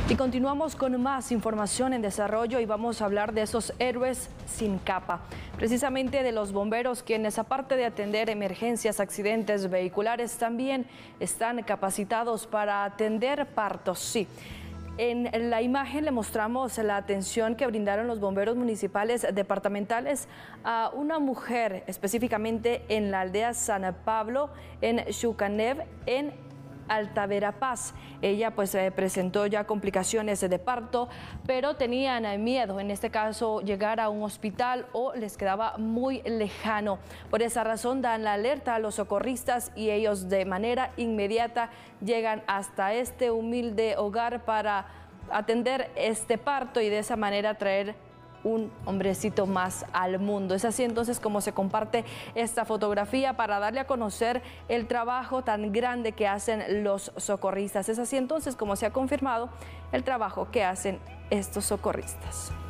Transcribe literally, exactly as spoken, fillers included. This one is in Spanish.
Y continuamos con más información en desarrollo y vamos a hablar de esos héroes sin capa, precisamente de los bomberos, quienes aparte de atender emergencias, accidentes vehiculares, también están capacitados para atender partos. Sí. En la imagen le mostramos la atención que brindaron los bomberos municipales departamentales a una mujer, específicamente en la aldea San Pablo, en Xucanev, en Alta Verapaz. Ella pues eh, presentó ya complicaciones de parto, pero tenían eh, miedo, en este caso, llegar a un hospital o les quedaba muy lejano. Por esa razón dan la alerta a los socorristas y ellos de manera inmediata llegan hasta este humilde hogar para atender este parto y de esa manera traer un hombrecito más al mundo. Es así entonces como se comparte esta fotografía para darle a conocer el trabajo tan grande que hacen los socorristas. Es así entonces como se ha confirmado el trabajo que hacen estos socorristas.